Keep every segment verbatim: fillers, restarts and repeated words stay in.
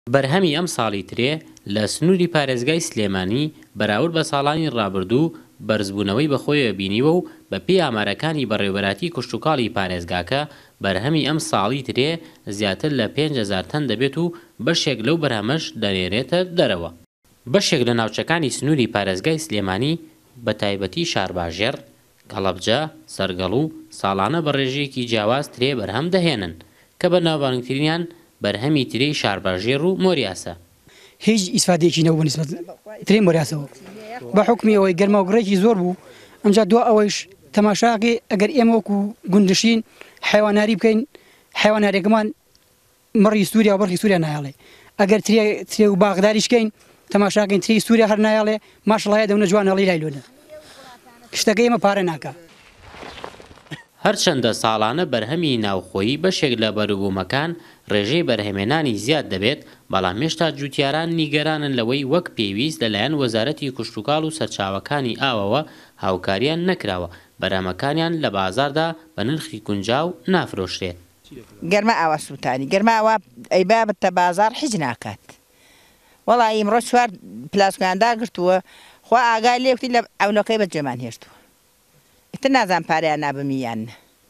بەرهەمی ئەم ساڵی ترێ لە سنووری پارێزگای سلێمانی بەراورد بە ساڵانی ڕابردوو بەرزبوونەوەی بەخۆیەوە بینیوە و بە پێی ئامارەکانی بەڕێوەبەراتی کشتوکاڵی پارێزگاکە بەرهەمی ئەم ساڵی ترێ زیاتر لە پێنج هەزار تەن دەبێت و بەشێک لەو بەرهەمەش دەنێرێتە دەرەوە. بەشێک لە ناوچەکانی سنووری پارێزگای سلێمانی بە تایبەتی شارباژێر، گەڵەبجە، سەرگەڵ و ساڵانە بە ڕێژەیەکی جیاواز ترێ بەرهەم دەهێنن کە بە ناوبانگترینیان بەرهەمی ترێی شارباژێر و مۆریاسە. هیچ ئیسفادەیەکی نەبوو نسبەت ترێی مۆریاسەوە بە حکمی ئەوەی گەرماوگڕێکی زۆر بوو. ئەمجا دو ئەوەیش تەماشاقی ئەگەر ئێمە وەکو گوندشین حیواناری بکەین حیوانارێکمان مەڕی سووریا و بەرخی سووریا نایاڵێ، ئەگەر ترێ و باغداریشکەین تەماشاکەین تری سووریا هەر نایاڵێ ماشڵایە دەونە جوان هەڵی لایلۆنە شتەکە ئێمە پارە ناکە. هەرچەندە ساڵانە بەرهەمی ناوخۆیی بەشێک لە بەروبوومەکان ڕێژەی بەرهەمێنانی زیاد دەبێت، بەڵام هێشتا جوتیاران نیگەرانن لەوەی وەک پێویست لەلایەن وەزارەتی کشتوکاڵ و سەرچاوەکانی ئاوەوە هاوکاریان نەکراوە بەرهەمەکانیان لە بازاردا بە نرخی گونجاو نافرۆشرێت. گەرمە ئاوا سووتانی گەرمە ئەوە ئەیبا بتە بازار حیج ناکات. وەڵی ئیمڕۆ چوار پلاسکیان داگرتووە خوا ئاگای لێکتی لە ئەونەکەی بە جێمان هێشتووە. ئیتر نازان پارەیان نابمیان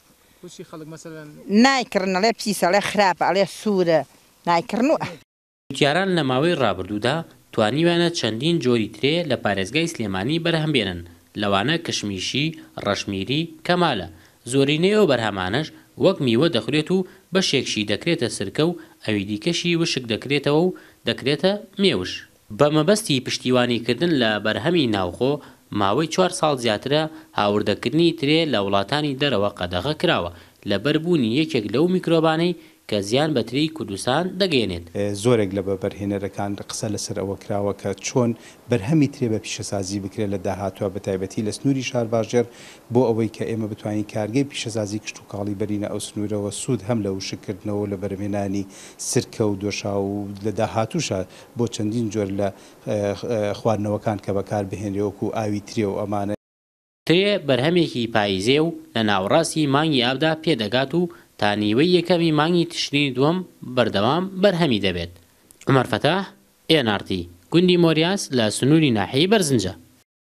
نایکردن ئەڵێ پیسەڵێ خراپە ئەڵێ سوورە نایکردنوە. جوتیاران لە ماوەی ڕابردوودا توانیوانە چەندین جۆری ترێ لە پارێزگای سلێمانی بەرهەمبێنن، لەوانە کشمیشی، ڕەشمیری، کەمالە. زۆرینەی ئەو بەرهەمانەش وەک میوە دەخورێت و بەشێکشی دەکرێتە سرکە و ئەوی دیکەشی وشک دەکرێتەوە و دەکرێتە مێوش. بە مەبەستی پشتیوانیکردن لە بەرهەمی ناوخۆ ماوەی چوار ساڵ زیاترە هاوردەکردنی ترێ لە وڵاتانی دەرەوە قەدەغە کراوە لەبەربوونی یەکێک لەو میکرۆبانەی کە زیان بە ترێی کوردستان دەگەێنێت. زۆرێک لە بەبەرهێنەرەکان قسە لەسەر ئەوە کراوە کە چۆن بەرهەمی ترێ بە پیشەسازی بکرێت لە داهاتوە بە تایبەتی لە سنووری شارباژێر بۆ ئەوەی کە ئێمە بتوانین کارگەی پیشەسازی کشتوکاڵی بەرینە ئەو سنوورەوە سوود هەم لە وشکردنەوە لە بەرهێنانی سرکە و دۆشا و لە داهاتووشە بۆ چەندین جۆر لە خواردنەوەکان کە بەکار بهێنرێوەکو ئاوی ترێ و ئەمانە. ترێ بەرهەمێکی پاییزێ و لە ناوڕاستی مانگی ئابدا پێدەگات و تا نیوەی یەکەمی مانگی تشرینی دووەم بەردەوام بەرهەمی دەبێت. عومەر فەتاح، ئێن ئار تی، گوندی مۆریاس لە سنووری ناحیەی بەرزنجە.